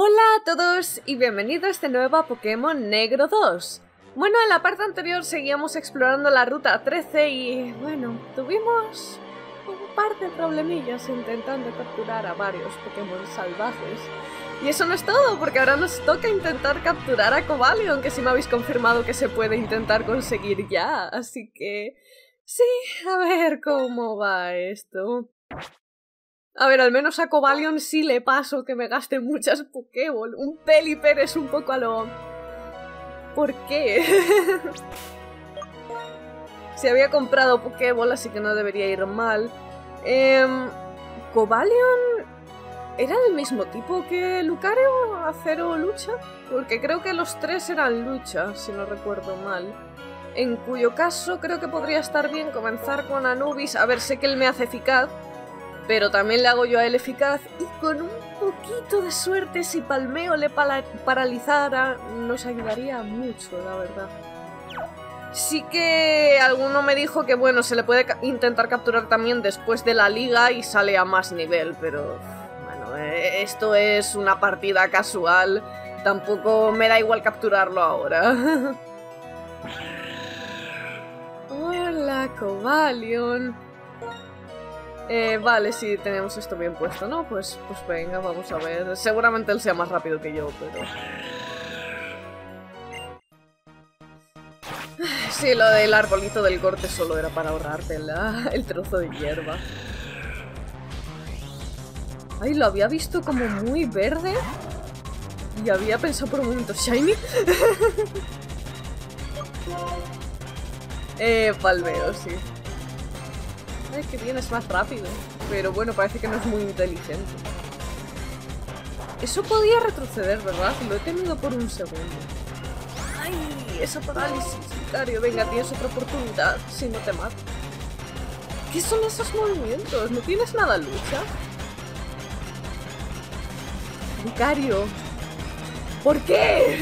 Hola a todos y bienvenidos de nuevo a Pokémon Negro 2. Bueno, en la parte anterior seguíamos explorando la ruta 13 y, bueno, tuvimos un par de problemillas intentando capturar a varios Pokémon salvajes. Y eso no es todo, porque ahora nos toca intentar capturar a Cobalion, que sí me habéis confirmado que se puede intentar conseguir ya, así que... sí, a ver cómo va esto. A ver, al menos a Cobalion sí le paso que me gaste muchas Pokéball. Un Pelipper es un poco a lo... ¿por qué? Se había comprado Pokéball, así que no debería ir mal. ¿Cobalion era del mismo tipo que Lucario, Acero, Lucha? Porque creo que los tres eran Lucha, si no recuerdo mal. En cuyo caso creo que podría estar bien comenzar con Anubis. A ver, sé que él me hace eficaz, pero también le hago yo a él eficaz, y con un poquito de suerte, si Palmeo le paralizara, nos ayudaría mucho, la verdad. Sí que alguno me dijo que, bueno, se le puede intentar capturar también después de la liga y sale a más nivel, pero... bueno, esto es una partida casual, tampoco me da igual capturarlo ahora. Hola, Cobalion. Vale, sí, tenemos esto bien puesto, ¿no? Pues venga, vamos a ver. Seguramente él sea más rápido que yo, pero... sí, lo del arbolito del corte solo era para ahorrarte el trozo de hierba. Ay, lo había visto como muy verde y había pensado por un momento, ¿shiny? Palmeo, sí. Ay, que bien, es más rápido. Pero bueno, parece que no es muy inteligente. Eso podía retroceder, ¿verdad? Lo he tenido por un segundo. Ay, esa parálisis, Lucario. Venga, tienes otra oportunidad, si no te mato. ¿Qué son esos movimientos? ¿No tienes nada lucha? Lucario. ¿Por qué?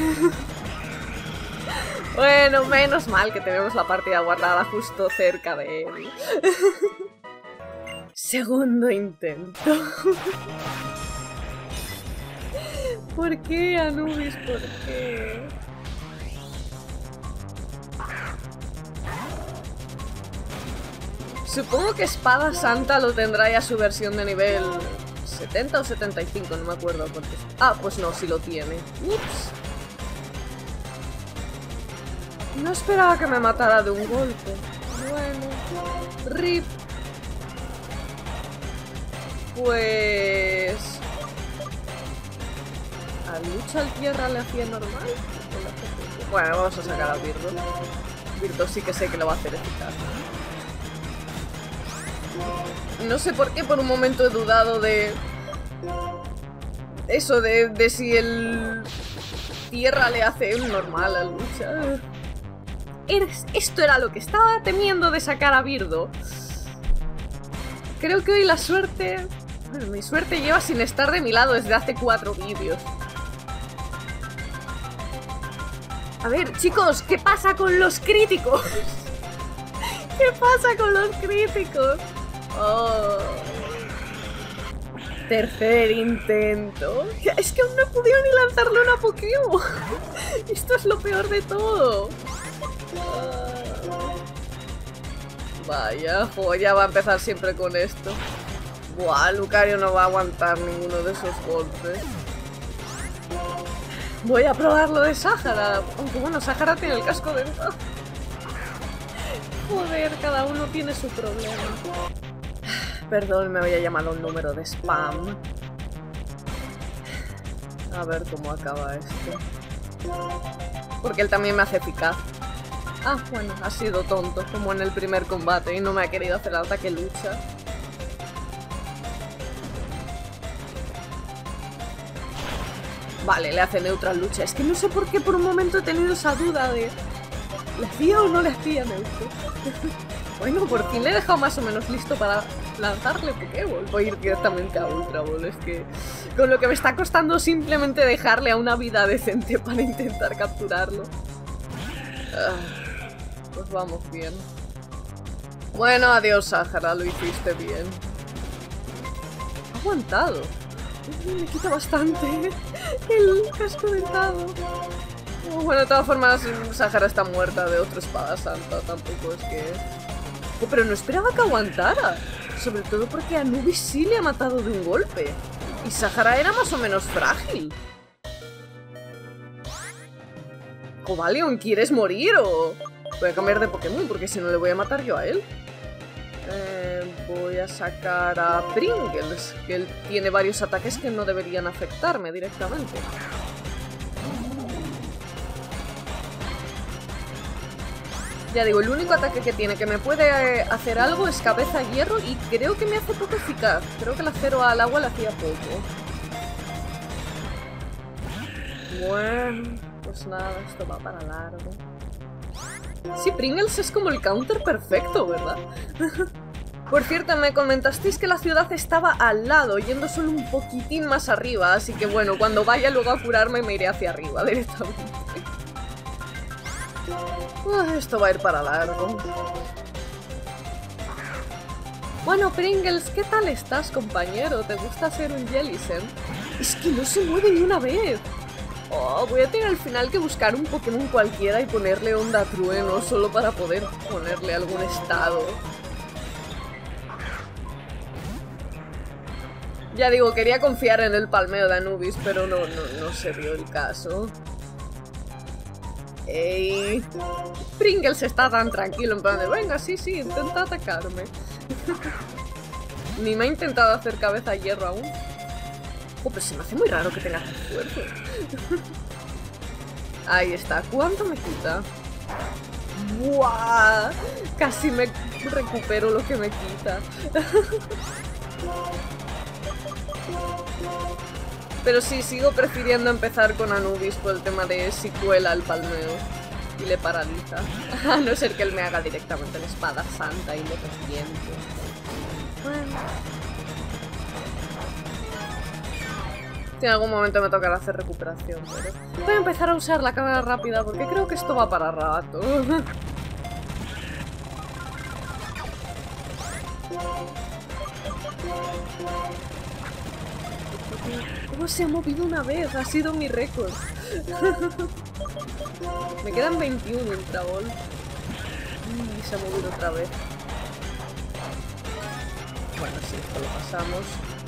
Bueno, menos mal que tenemos la partida guardada justo cerca de él. Segundo intento. ¿Por qué, Anubis? ¿Por qué? Supongo que Espada Santa lo tendrá ya su versión de nivel 70 o 75, no me acuerdo cuánto. Ah, pues no, sí lo tiene. Ups. No esperaba que me matara de un golpe. Bueno, RIP. Pues... ¿a Lucha al tierra le hacía normal? Bueno, vamos a sacar a Birdo. Birdo sí que sé que lo va a hacer eficaz. No sé por qué por un momento he dudado de... eso, de si el... tierra le hace un normal a Lucha. Esto era lo que estaba temiendo de sacar a Birdo. Creo que hoy la suerte... bueno, mi suerte lleva sin estar de mi lado desde hace 4 vídeos. A ver, chicos, ¿qué pasa con los críticos? ¿Qué pasa con los críticos? Oh. Tercer intento. Es que aún no he podido ni lanzarle una Pokémon. Esto es lo peor de todo. Vaya, joya, va a empezar siempre con esto. Buah, Lucario no va a aguantar ninguno de esos golpes. Voy a probar lo de Sahara. Aunque bueno, Sahara tiene el casco dentro. Joder, cada uno tiene su problema. Perdón, me había llamado un número de spam. A ver cómo acaba esto. Porque él también me hace eficaz. Ah, bueno, ha sido tonto, como en el primer combate, y no me ha querido hacer ataque lucha. Vale, le hace neutral lucha. Es que no sé por qué por un momento he tenido esa duda de... ¿le hacía o no le hacía neutro? Bueno, por fin le he dejado más o menos listo para lanzarle Pokéball. Voy a ir directamente a Ultra Ball. Es que con lo que me está costando simplemente dejarle a una vida decente para intentar capturarlo. Pues vamos bien. Bueno, adiós, Sahara, lo hiciste bien. Ha aguantado. Me quita bastante. El casco dentado. Bueno, de todas formas, Sahara está muerta de otra espada santa. Tampoco es que... Oh, pero no esperaba que aguantara. Sobre todo porque a Anubis sí le ha matado de un golpe. Y Sahara era más o menos frágil. Cobalion, ¿quieres morir o...? Voy a cambiar de Pokémon porque si no le voy a matar yo a él. Voy a sacar a Pringles, que él tiene varios ataques que no deberían afectarme directamente. Ya digo, el único ataque que tiene que me puede hacer algo es cabeza hierro y creo que me hace poco eficaz. Creo que el acero al agua le hacía poco. Bueno, pues nada, esto va para largo. Sí, Pringles es como el counter perfecto, ¿verdad? Por cierto, me comentasteis que la ciudad estaba al lado, yendo solo un poquitín más arriba, así que bueno, cuando vaya luego a curarme me iré hacia arriba directamente. Esto va a ir para largo. Bueno, Pringles, ¿qué tal estás, compañero? ¿Te gusta ser un Jellicent? Es que no se mueve ni una vez. Oh, voy a tener al final que buscar un Pokémon cualquiera y ponerle Onda Trueno solo para poder ponerle algún estado. Ya digo, quería confiar en el palmeo de Anubis, pero no se dio el caso. ¡Ey! Pringles está tan tranquilo, en plan de, venga, sí, intenta atacarme. Ni me ha intentado hacer cabeza hierro aún. Oh, pero se me hace muy raro que tenga refuerzo. Ahí está. ¿Cuánto me quita? ¡Buah! Casi me recupero lo que me quita. Pero sí, sigo prefiriendo empezar con Anubis por el tema de si cuela el palmeo y le paraliza. A no ser que él me haga directamente la espada santa y le reviente. Bueno. En algún momento me tocará hacer recuperación, pero... Voy a empezar a usar la cámara rápida porque creo que esto va para rato. ¿Cómo se ha movido una vez? Ha sido mi récord. Me quedan 21 Ultra Ball. Y se ha movido otra vez. Bueno, sí, esto lo pasamos.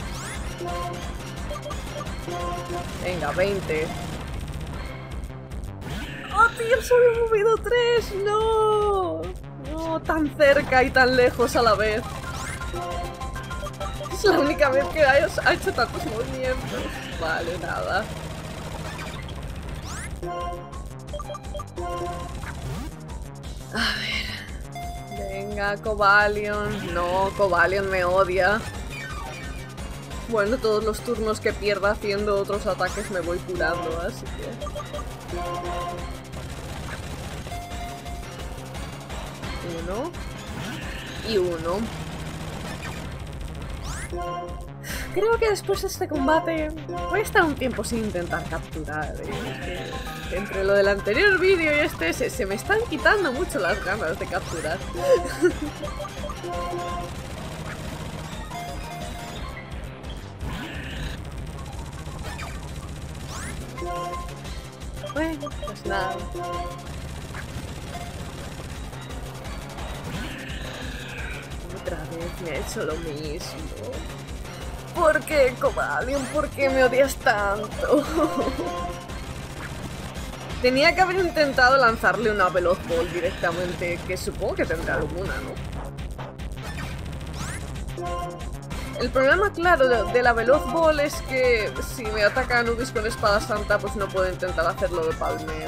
Venga, 20. ¡Oh, tío! ¡Se me ha movido 3! ¡No! No, tan cerca y tan lejos a la vez. Es la única vez que ha hecho tantos movimientos. Vale, nada. A ver. Venga, Cobalion. No, Cobalion me odia. Bueno, todos los turnos que pierda haciendo otros ataques me voy curando, así que... Uno. Y uno. Creo que después de este combate voy a estar un tiempo sin intentar capturar. Entre lo del anterior vídeo y este se me están quitando mucho las ganas de capturar. Bueno, pues nada. Otra vez me ha hecho lo mismo. ¿Por qué, Cobalion? ¿Por qué me odias tanto? Tenía que haber intentado lanzarle una Veloz Ball directamente, que supongo que tendrá alguna, ¿no? El problema, claro, de la Veloz Ball es que si me ataca Anubis con espada santa, pues no puedo intentar hacerlo de palmeo.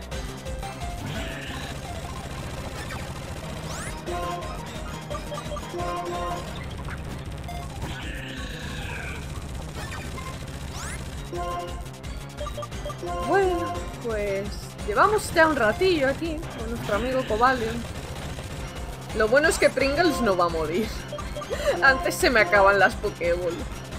Bueno, pues llevamos ya un ratillo aquí con nuestro amigo Cobalion. Lo bueno es que Pringles no va a morir. Antes se me acaban las Pokéball.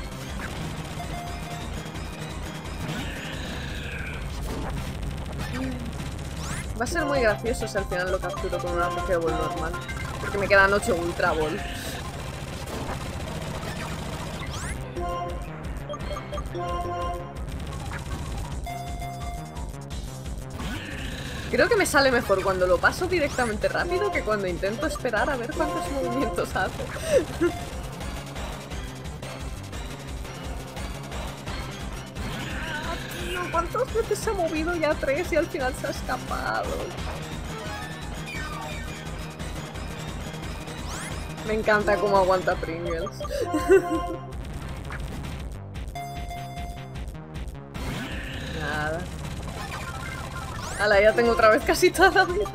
Va a ser muy gracioso si al final lo capturo con una Pokéball normal. Porque me quedan 8 Ultra Ball. Creo que me sale mejor cuando lo paso directamente rápido que cuando intento esperar a ver cuántos movimientos hace. Tío, ¿cuántas veces se ha movido ya 3 y al final se ha escapado? Me encanta cómo aguanta Pringles. Nada. Ala, ya tengo otra vez casi toda la vida.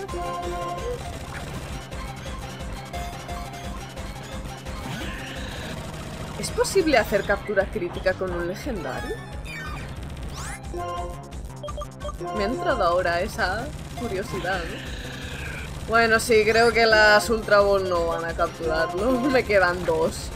¿Es posible hacer captura crítica con un legendario? Me ha entrado ahora esa curiosidad, ¿no? Bueno, sí, creo que las Ultra Ball no van a capturarlo. Me quedan 2.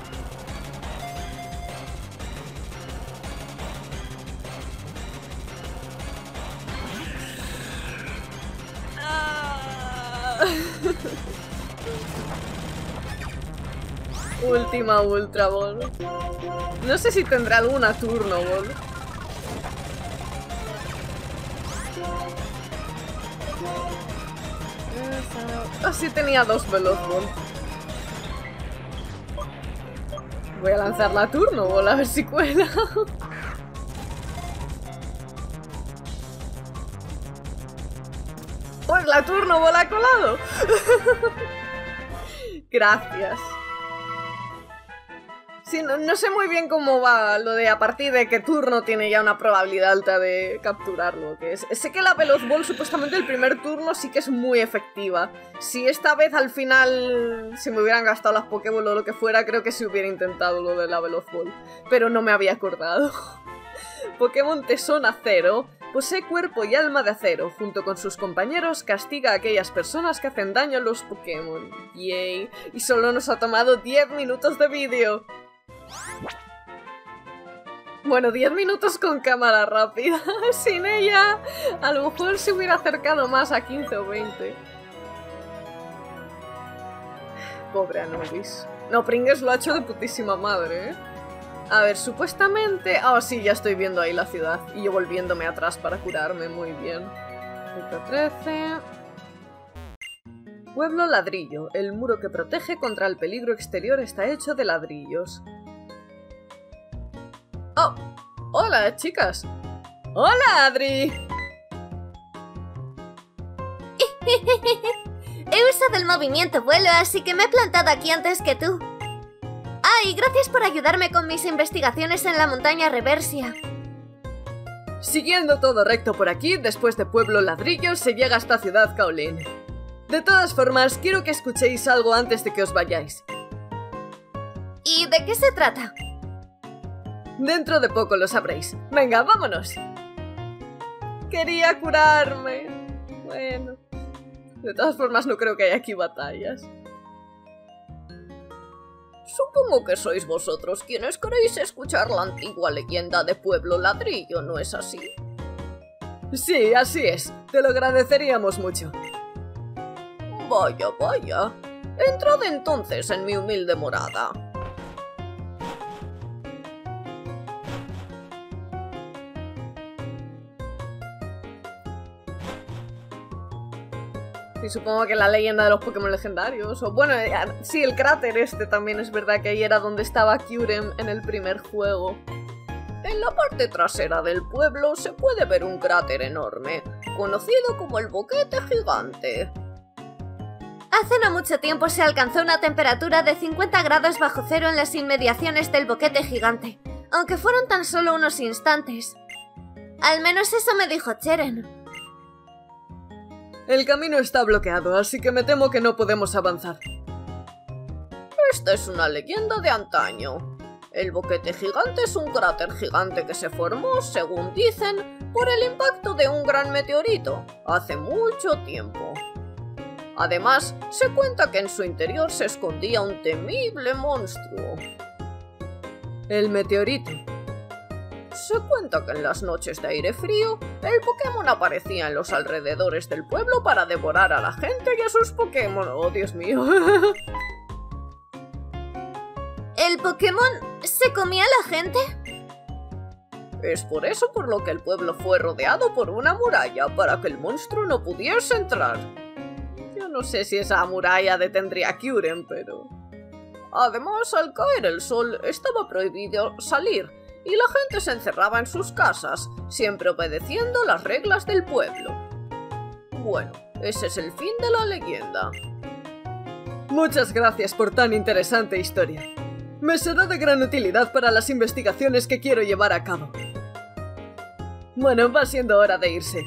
Última Ultra Ball. No sé si tendrá alguna Turno Ball. Ah, sí tenía 2 Veloz Ball. Voy a lanzar la Turno Ball a ver si cuela. Pues la Turno Ball ha colado. Gracias. Sí, no sé muy bien cómo va lo de a partir de qué turno tiene ya una probabilidad alta de capturarlo. Sé que la Veloz Ball supuestamente el primer turno sí que es muy efectiva. Si esta vez al final se me hubieran gastado las Pokéball o lo que fuera, creo que se hubiera intentado lo de la Veloz Ball. Pero no me había acordado. Pokémon Tesón Acero posee cuerpo y alma de acero. Junto con sus compañeros castiga a aquellas personas que hacen daño a los Pokémon. Yay. Y solo nos ha tomado 10 minutos de vídeo. Bueno, 10 minutos con cámara rápida. Sin ella, a lo mejor se hubiera acercado más a 15 o 20. Pobre Anubis. No, Pringles lo ha hecho de putísima madre, ¿eh? A ver, supuestamente... Ah, sí, ya estoy viendo ahí la ciudad. Y yo volviéndome atrás para curarme. Muy bien. 113... Pueblo Ladrillo. El muro que protege contra el peligro exterior está hecho de ladrillos. ¡Oh! ¡Hola, chicas! ¡Hola, Adri! He usado el movimiento vuelo, así que me he plantado aquí antes que tú. Ah, y gracias por ayudarme con mis investigaciones en la montaña Reversia. Siguiendo todo recto por aquí, después de Pueblo Ladrillo, se llega hasta Ciudad Kaolin. De todas formas, quiero que escuchéis algo antes de que os vayáis. ¿Y de qué se trata? Dentro de poco lo sabréis. Venga, vámonos. Quería curarme. Bueno. De todas formas, no creo que haya aquí batallas. Supongo que sois vosotros quienes queréis escuchar la antigua leyenda de Pueblo Ladrillo, ¿no es así? Sí, así es. Te lo agradeceríamos mucho. Vaya, vaya. Entrad entonces en mi humilde morada. Y supongo que la leyenda de los Pokémon legendarios. O bueno, sí, el cráter este también es verdad que ahí era donde estaba Kyurem en el primer juego. En la parte trasera del pueblo se puede ver un cráter enorme, conocido como el Boquete Gigante. Hace no mucho tiempo se alcanzó una temperatura de 50 grados bajo cero en las inmediaciones del Boquete Gigante, aunque fueron tan solo unos instantes. Al menos eso me dijo Cheren. El camino está bloqueado, así que me temo que no podemos avanzar. Esta es una leyenda de antaño. El Boquete Gigante es un cráter gigante que se formó, según dicen, por el impacto de un gran meteorito, hace mucho tiempo. Además, se cuenta que en su interior se escondía un temible monstruo. El meteorito. Se cuenta que en las noches de aire frío, el Pokémon aparecía en los alrededores del pueblo para devorar a la gente y a sus Pokémon. ¡Oh, Dios mío! ¿El Pokémon se comía a la gente? Es por eso por lo que el pueblo fue rodeado por una muralla, para que el monstruo no pudiese entrar. Yo no sé si esa muralla detendría a Kyurem, pero... Además, al caer el sol, estaba prohibido salir, y la gente se encerraba en sus casas, siempre obedeciendo las reglas del pueblo. Bueno, ese es el fin de la leyenda. Muchas gracias por tan interesante historia. Me será de gran utilidad para las investigaciones que quiero llevar a cabo. Bueno, va siendo hora de irse.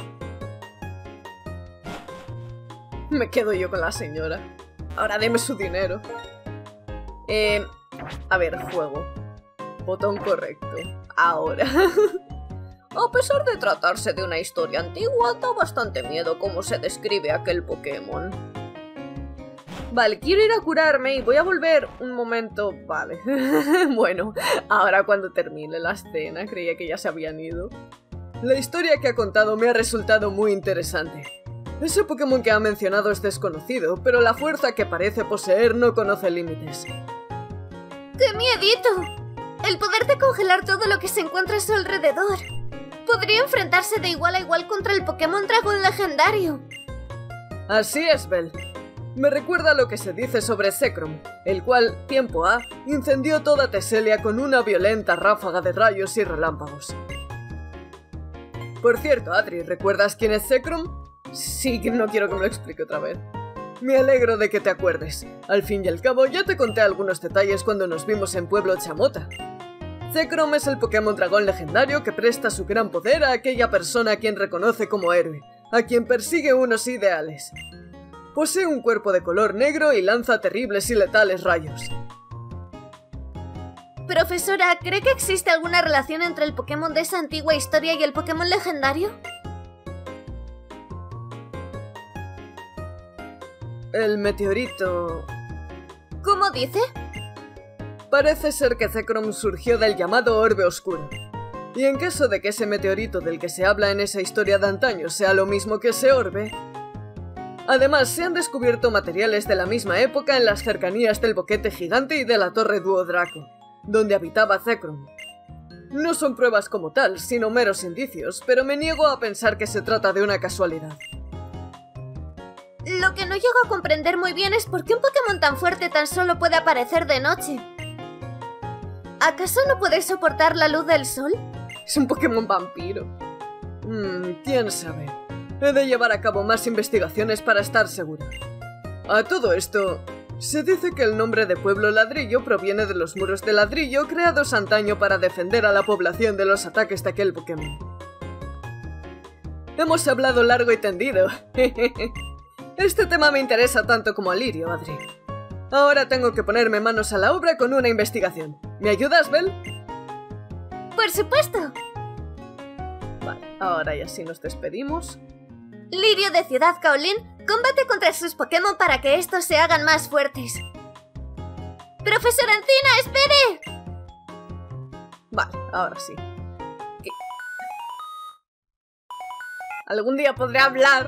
Me quedo yo con la señora. Ahora deme su dinero. A ver, juego. Botón correcto. Ahora. A pesar de tratarse de una historia antigua, da bastante miedo cómo se describe aquel Pokémon. Vale, quiero ir a curarme y voy a volver un momento... Vale. Bueno, ahora cuando termine la escena, creía que ya se habían ido. La historia que ha contado me ha resultado muy interesante. Ese Pokémon que ha mencionado es desconocido, pero la fuerza que parece poseer no conoce límites. ¡Qué miedito! El poder de congelar todo lo que se encuentra a su alrededor. Podría enfrentarse de igual a igual contra el Pokémon Dragón legendario. Así es, Bell. Me recuerda lo que se dice sobre Zekrom, el cual, tiempo ha, incendió toda Teselia con una violenta ráfaga de rayos y relámpagos. Por cierto, Adri, ¿recuerdas quién es Zekrom? Sí, no quiero que me lo explique otra vez. Me alegro de que te acuerdes. Al fin y al cabo, ya te conté algunos detalles cuando nos vimos en Pueblo Chamota. Zekrom es el Pokémon Dragón legendario que presta su gran poder a aquella persona a quien reconoce como héroe, a quien persigue unos ideales. Posee un cuerpo de color negro y lanza terribles y letales rayos. Profesora, ¿cree que existe alguna relación entre el Pokémon de esa antigua historia y el Pokémon legendario? El meteorito... ¿Cómo dice? Parece ser que Zekrom surgió del llamado Orbe Oscuro. Y en caso de que ese meteorito del que se habla en esa historia de antaño sea lo mismo que ese orbe... Además, se han descubierto materiales de la misma época en las cercanías del boquete gigante y de la torre Duodraco, donde habitaba Zekrom. No son pruebas como tal, sino meros indicios, pero me niego a pensar que se trata de una casualidad. Lo que no llego a comprender muy bien es por qué un Pokémon tan fuerte tan solo puede aparecer de noche. ¿Acaso no puede soportar la luz del sol? Es un Pokémon vampiro. Quién sabe. He de llevar a cabo más investigaciones para estar segura. A todo esto, se dice que el nombre de Pueblo Ladrillo proviene de los muros de ladrillo creados antaño para defender a la población de los ataques de aquel Pokémon. Hemos hablado largo y tendido. Este tema me interesa tanto como a Lirio, Adri. Ahora tengo que ponerme manos a la obra con una investigación. ¿Me ayudas, Bell? ¡Por supuesto! Vale, ahora ya sí nos despedimos. Lirio de Ciudad Kaolin combate contra sus Pokémon para que estos se hagan más fuertes. ¡Profesor Encina, espere! Vale, ahora sí. ¿Qué? ¿Algún día podré hablar?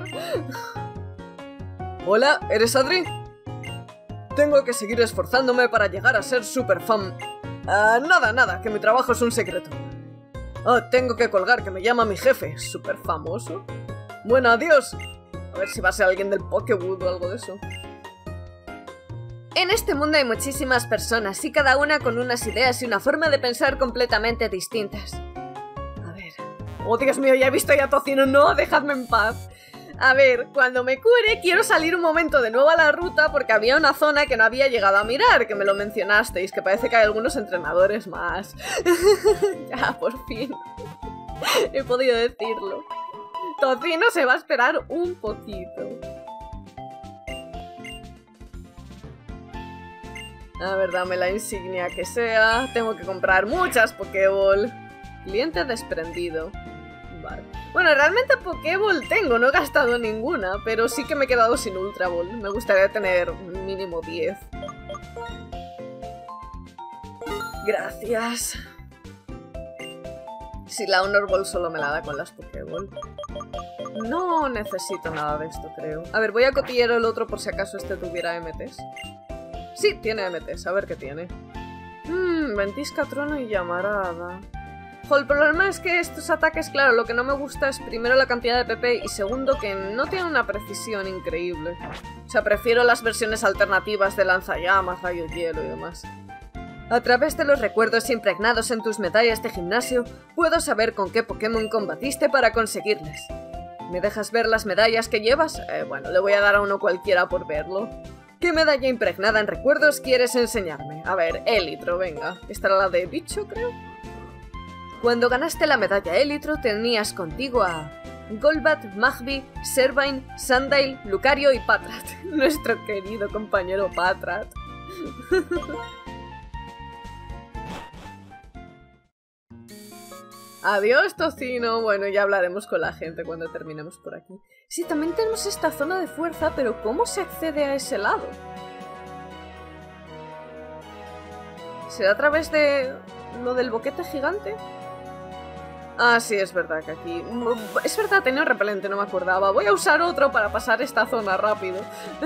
Hola, ¿eres Adri? Tengo que seguir esforzándome para llegar a ser super fan. Nada, que mi trabajo es un secreto. Tengo que colgar, que me llama mi jefe, súper famoso. Bueno, adiós. A ver si va a ser alguien del Pokéwood o algo de eso. En este mundo hay muchísimas personas y cada una con unas ideas y una forma de pensar completamente distintas. A ver... ¡Oh, Dios mío, ya he visto ya a Tocino! ¡No, dejadme en paz! A ver, cuando me cure quiero salir un momento de nuevo a la ruta porque había una zona que no había llegado a mirar, que me lo mencionasteis, que parece que hay algunos entrenadores más. Ya, por fin. He podido decirlo. Tocino se va a esperar un poquito. A ver, dame la insignia que sea. Tengo que comprar muchas Pokéball. Cliente desprendido. Vale. Bueno, realmente Pokéball tengo, no he gastado ninguna, pero sí que me he quedado sin Ultra Ball. Me gustaría tener mínimo 10. Gracias. Si la Honor Ball solo me la da con las Pokéball. No necesito nada de esto, creo. A ver, voy a cotillar el otro por si acaso este tuviera MTs. Sí, tiene MTs, a ver qué tiene. Ventisca, Trono y Llamarada. El problema es que estos ataques, claro, lo que no me gusta es primero la cantidad de PP y segundo que no tienen una precisión increíble. O sea, prefiero las versiones alternativas de lanzallamas, rayo hielo y demás. A través de los recuerdos impregnados en tus medallas de gimnasio, puedo saber con qué Pokémon combatiste para conseguirles. ¿Me dejas ver las medallas que llevas? Bueno, le voy a dar a uno cualquiera por verlo. ¿Qué medalla impregnada en recuerdos quieres enseñarme? A ver, Élitro, venga. Esta era la de bicho, creo. Cuando ganaste la medalla Élitro, tenías contigo a Golbat, Magby, Servine, Sandile, Lucario y Patrat. Nuestro querido compañero Patrat. Adiós, tocino. Bueno, ya hablaremos con la gente cuando terminemos por aquí. Sí, también tenemos esta zona de fuerza, pero ¿cómo se accede a ese lado? ¿Será a través de lo del boquete gigante? Ah, sí, es verdad que aquí... Es verdad, tenía un repelente, no me acordaba. Voy a usar otro para pasar esta zona rápido.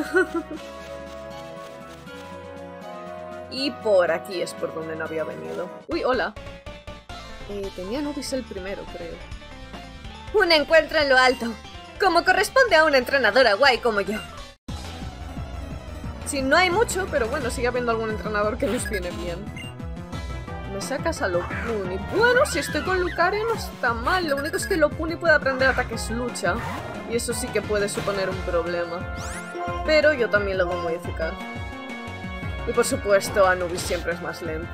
Y por aquí es por donde no había venido. Uy, hola. Tenía Nubis el primero, creo. Un encuentro en lo alto, como corresponde a una entrenadora guay como yo. Sí, no hay mucho, pero bueno, sigue habiendo algún entrenador que nos viene bien. Me sacas a Lopuni. Bueno, si estoy con Lucario no está mal. Lo único es que Lopuni puede aprender ataques lucha. Y eso sí que puede suponer un problema. Pero yo también lo veo muy eficaz. Y por supuesto, Anubis siempre es más lento.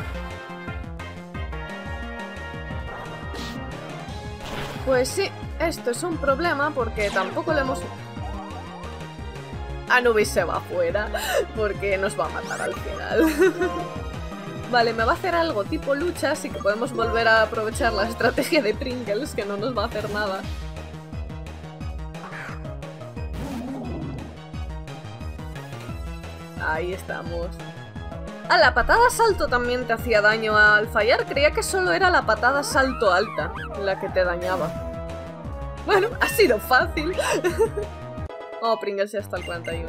Pues sí, esto es un problema porque tampoco le hemos... Anubis se va afuera porque nos va a matar al final. Vale, me va a hacer algo tipo lucha, así que podemos volver a aprovechar la estrategia de Pringles, que no nos va a hacer nada. Ahí estamos. Ah, la patada salto también te hacía daño. Al fallar creía que solo era la patada salto alta la que te dañaba. Bueno, ha sido fácil. Oh, Pringles ya está al 41.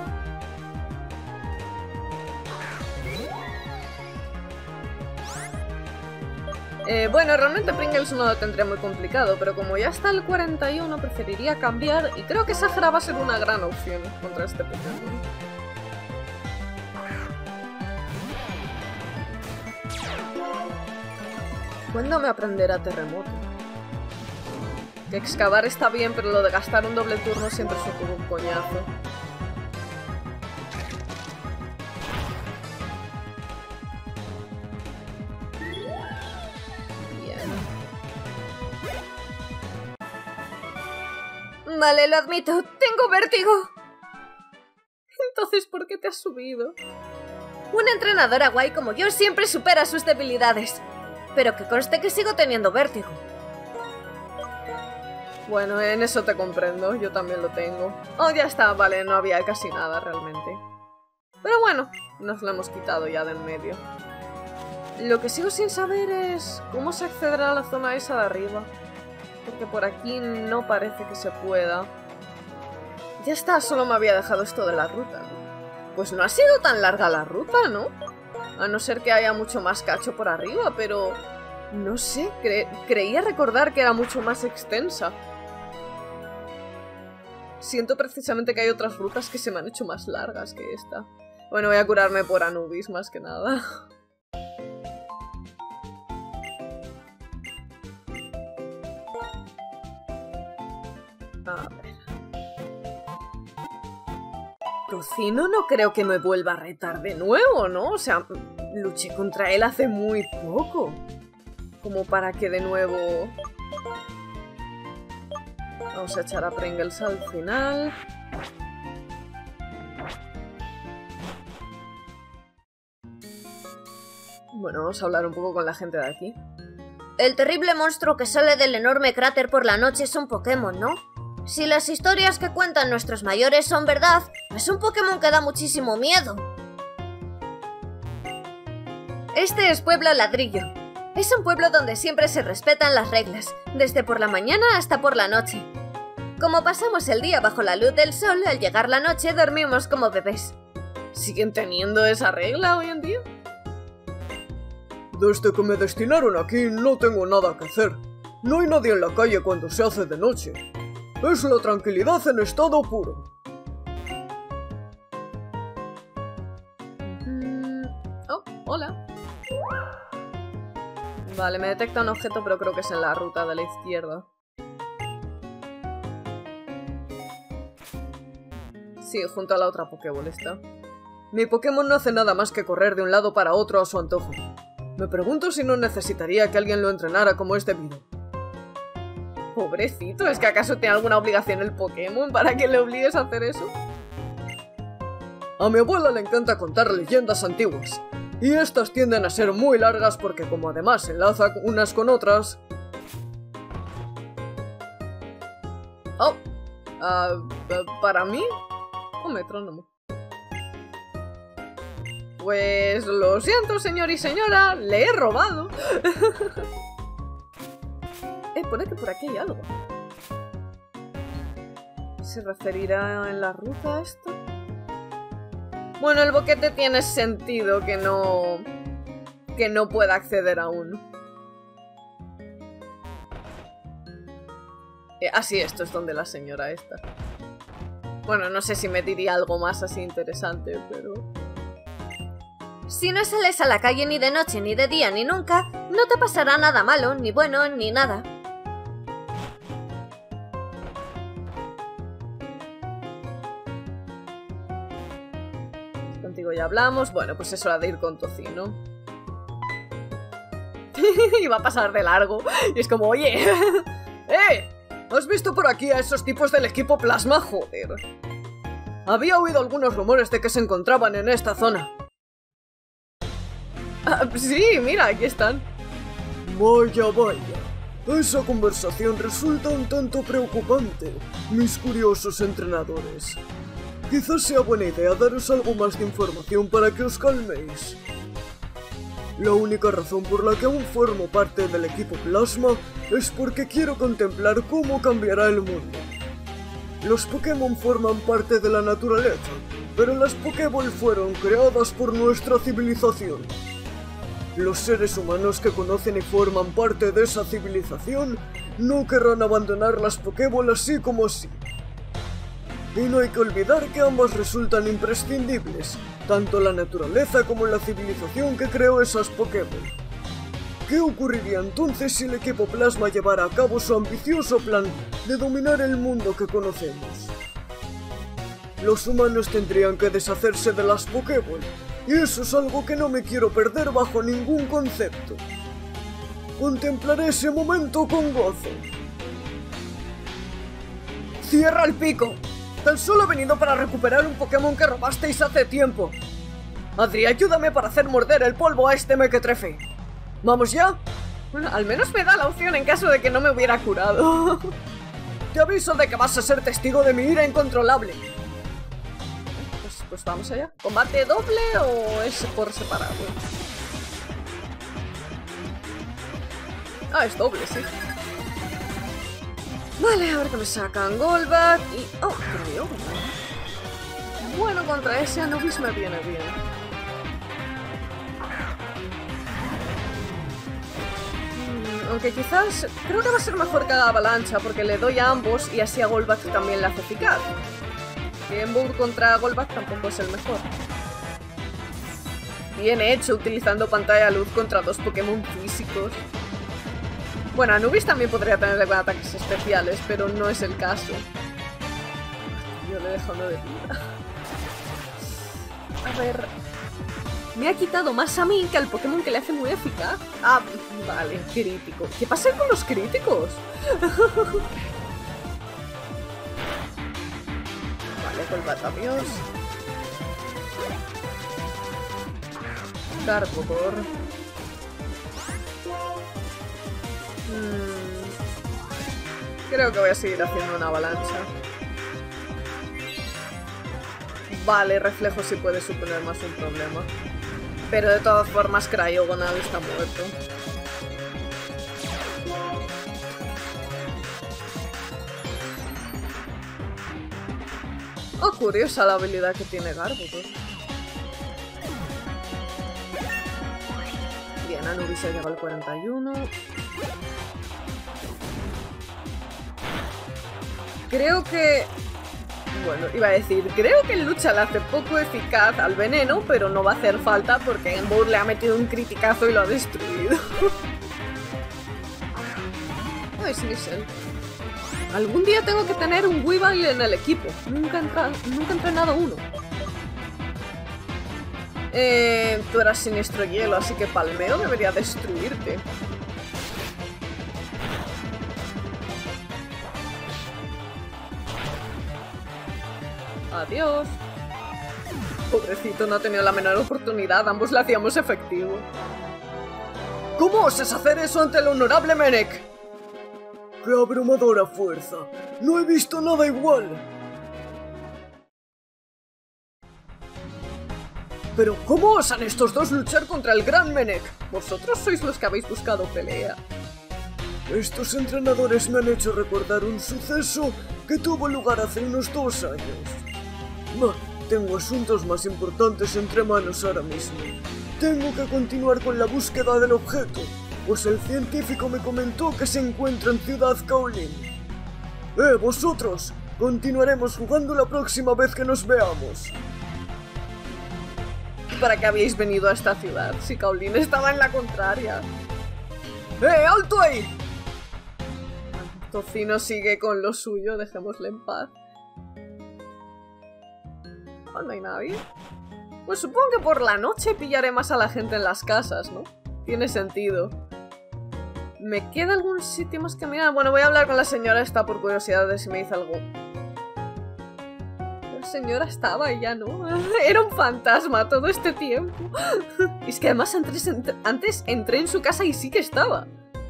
Bueno, realmente Pringles no lo tendría muy complicado, pero como ya está el 41 preferiría cambiar y creo que Sahara va a ser una gran opción contra este Pokémon. ¿Cuándo me aprenderá Terremoto? Que excavar está bien, pero lo de gastar un doble turno siempre es un coñazo. Vale, lo admito, tengo vértigo. Entonces, ¿por qué te has subido? Una entrenadora guay como yo siempre supera sus debilidades. Pero que conste que sigo teniendo vértigo. Bueno, en eso te comprendo, yo también lo tengo. Oh, ya está, vale, no había casi nada realmente. Pero bueno, nos lo hemos quitado ya de en medio. Lo que sigo sin saber es cómo se accederá a la zona esa de arriba. Porque por aquí no parece que se pueda. Ya está, solo me había dejado esto de la ruta. Pues no ha sido tan larga la ruta, ¿no? A no ser que haya mucho más cacho por arriba, pero... No sé, creía recordar que era mucho más extensa. Siento precisamente que hay otras rutas que se me han hecho más largas que esta. Bueno, voy a curarme por Anubis más que nada. A ver. Tocino no creo que me vuelva a retar de nuevo, ¿no? O sea, luché contra él hace muy poco. Como para que de nuevo... Vamos a echar a Pringles al final. Bueno, vamos a hablar un poco con la gente de aquí. El terrible monstruo que sale del enorme cráter por la noche es un Pokémon, ¿no? Si las historias que cuentan nuestros mayores son verdad, es un Pokémon que da muchísimo miedo. Este es Pueblo Ladrillo. Es un pueblo donde siempre se respetan las reglas, desde por la mañana hasta por la noche. Como pasamos el día bajo la luz del sol, al llegar la noche dormimos como bebés. ¿Siguen teniendo esa regla hoy en día? Desde que me destinaron aquí no tengo nada que hacer. No hay nadie en la calle cuando se hace de noche. Es la tranquilidad en estado puro. Oh, hola. Vale, me detecta un objeto, pero creo que es en la ruta de la izquierda. Sí, junto a la otra Pokéball está. Mi Pokémon no hace nada más que correr de un lado para otro a su antojo. Me pregunto si no necesitaría que alguien lo entrenara como es debido. Pobrecito, ¿es que acaso tiene alguna obligación el Pokémon para que le obligues a hacer eso? A mi abuela le encanta contar leyendas antiguas. Y estas tienden a ser muy largas porque como además se enlazan unas con otras... Oh, ¿para mí? Oh, metrónomo. Pues lo siento, señor y señora, le he robado. Pone que por aquí hay algo. ¿Se referirá en la ruta a esto? Bueno, el boquete tiene sentido que no pueda acceder aún. Así, esto es donde la señora está. Bueno, no sé si me diría algo más así interesante, pero... Si no sales a la calle ni de noche, ni de día, ni nunca, no te pasará nada malo, ni bueno, ni nada. Contigo ya hablamos. Bueno, pues es hora de ir con Tocino. Y va a pasar de largo. Y es como, oye... ¿Has visto por aquí a esos tipos del equipo Plasma? Joder. Había oído algunos rumores de que se encontraban en esta zona. Sí, mira, aquí están. Vaya, vaya. Esa conversación resulta un tanto preocupante, mis curiosos entrenadores. Quizás sea buena idea daros algo más de información para que os calméis. La única razón por la que aún formo parte del equipo Plasma es porque quiero contemplar cómo cambiará el mundo. Los Pokémon forman parte de la naturaleza, pero las Pokéball fueron creadas por nuestra civilización. Los seres humanos que conocen y forman parte de esa civilización no querrán abandonar las Pokéball así como así. Y no hay que olvidar que ambas resultan imprescindibles, tanto la naturaleza como la civilización que creó esas Pokéball. ¿Qué ocurriría entonces si el equipo Plasma llevara a cabo su ambicioso plan de dominar el mundo que conocemos? Los humanos tendrían que deshacerse de las Pokéball, y eso es algo que no me quiero perder bajo ningún concepto. Contemplaré ese momento con gozo. ¡Cierra el pico! Tan solo he venido para recuperar un Pokémon que robasteis hace tiempo. Adri, ayúdame para hacer morder el polvo a este mequetrefe. ¿Vamos ya? Bueno, al menos me da la opción en caso de que no me hubiera curado. Te aviso de que vas a ser testigo de mi ira incontrolable. Pues vamos allá. ¿Combate doble o es por separado? Ah, es doble, sí. Vale, a ver que me sacan Golbat y... Oh, creo. Bueno, contra ese Anubis me viene bien. Aunque quizás... Creo que va a ser mejor que haga Avalancha porque le doy a ambos y así a Golbat también le hace eficaz. Embour contra Golbat tampoco es el mejor. Bien hecho, utilizando pantalla luz contra dos Pokémon físicos. Bueno, Anubis también podría tener ataques especiales, pero no es el caso. Yo le he dejado uno de vida. A ver... Me ha quitado más a mí que al Pokémon que le hace muy eficaz. Ah, vale, crítico. ¿Qué pasa con los críticos? Vale, Golbat, adiós. Garbodor. Creo que voy a seguir haciendo una avalancha. Vale, reflejo sí puede suponer más un problema. Pero de todas formas, Cryogonal está muerto. Oh, curiosa la habilidad que tiene Garbodor. Bien, Anubis se llegó al 41. Creo que... Bueno, iba a decir, creo que en lucha le hace poco eficaz al veneno, pero no va a hacer falta porque Embour le ha metido un criticazo y lo ha destruido. Ay, Sneasel. Algún día tengo que tener un Weavile en el equipo. Nunca he entrenado uno. Tú eras Siniestro Hielo, así que Palmeo debería destruirte. Adiós. Pobrecito, no ha tenido la menor oportunidad. Ambos le hacíamos efectivo. ¿Cómo osas hacer eso ante el honorable Menek? ¡Qué abrumadora fuerza! ¡No he visto nada igual! Pero ¿cómo osan estos dos luchar contra el gran Menek? Vosotros sois los que habéis buscado pelea. Estos entrenadores me han hecho recordar un suceso que tuvo lugar hace unos 2 años. Tengo asuntos más importantes entre manos ahora mismo. Tengo que continuar con la búsqueda del objeto, pues el científico me comentó que se encuentra en Ciudad Kaolin. Vosotros! Continuaremos jugando la próxima vez que nos veamos. ¿Para qué habéis venido a esta ciudad si Kaolin estaba en la contraria? ¡Alto ahí! Tocino sigue con lo suyo, dejémosle en paz. Oh, no hay nadie. Pues supongo que por la noche pillaré más a la gente en las casas, ¿no? Tiene sentido. ¿Me queda algún sitio más que mirar? Bueno, voy a hablar con la señora esta por curiosidad de si me dice algo. La señora estaba y ya no. Era un fantasma todo este tiempo. Es que además antes entré en su casa y sí que estaba.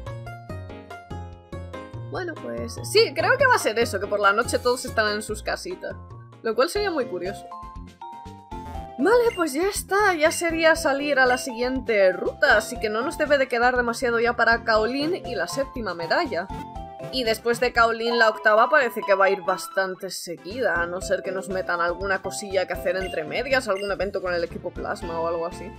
Bueno, pues sí, creo que va a ser eso, que por la noche todos están en sus casitas. Lo cual sería muy curioso. Vale, pues ya está, ya sería salir a la siguiente ruta, así que no nos debe de quedar demasiado ya para Kaolin y la 7ª medalla. Y después de Kaolin la 8ª parece que va a ir bastante seguida, a no ser que nos metan alguna cosilla que hacer entre medias, algún evento con el equipo Plasma o algo así.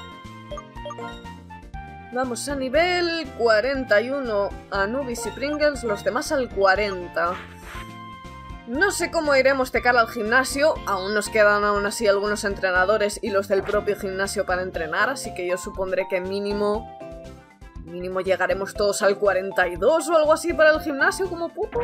Vamos a nivel 41, Anubis y Pringles, los demás al 40. No sé cómo iremos de cara al gimnasio, aún nos quedan aún así algunos entrenadores y los del propio gimnasio para entrenar, así que yo supondré que mínimo llegaremos todos al 42 o algo así para el gimnasio como puto.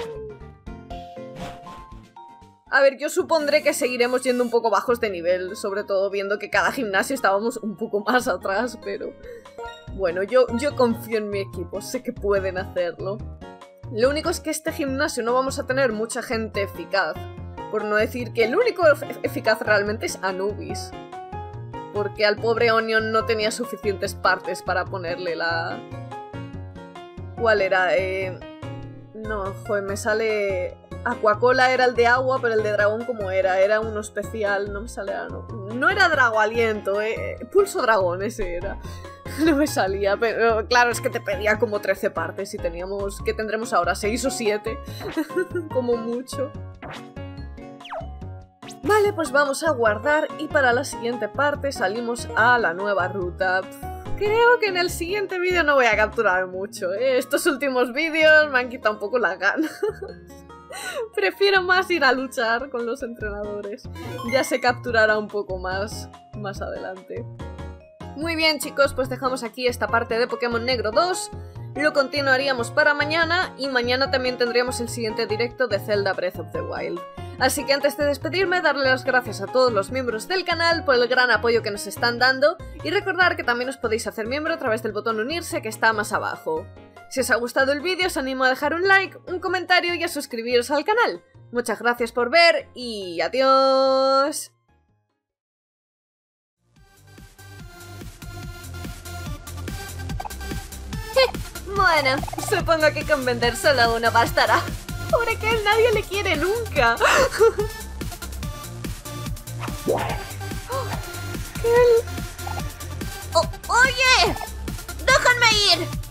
A ver, yo supondré que seguiremos yendo un poco bajos de nivel, sobre todo viendo que cada gimnasio estábamos un poco más atrás, pero... Bueno, yo confío en mi equipo, sé que pueden hacerlo. Lo único es que este gimnasio no vamos a tener mucha gente eficaz. Por no decir que el único eficaz realmente es Anubis. Porque al pobre Onion no tenía suficientes partes para ponerle la... ¿Cuál era? No, joder, me sale... Aquacola era el de agua, pero el de dragón como era. Era uno especial, no me sale... No era Drago Aliento, Pulso Dragón ese era. No me salía, pero claro, es que te pedía como 13 partes y teníamos... ¿Qué tendremos ahora? 6 o 7, como mucho. Vale, pues vamos a guardar y para la siguiente parte salimos a la nueva ruta. Creo que en el siguiente vídeo no voy a capturar mucho, Estos últimos vídeos me han quitado un poco la gana. Prefiero más ir a luchar con los entrenadores. Ya se capturará un poco más adelante. Muy bien, chicos, pues dejamos aquí esta parte de Pokémon Negro 2. Lo continuaríamos para mañana y mañana también tendríamos el siguiente directo de Zelda Breath of the Wild. Así que antes de despedirme, darle las gracias a todos los miembros del canal por el gran apoyo que nos están dando y recordar que también os podéis hacer miembro a través del botón unirse que está más abajo. Si os ha gustado el vídeo, os animo a dejar un like, un comentario y a suscribiros al canal. Muchas gracias por ver y adiós. Bueno, supongo que con vender solo uno bastará. Pobre que nadie le quiere nunca. ¡Oye! ¡Déjenme ir!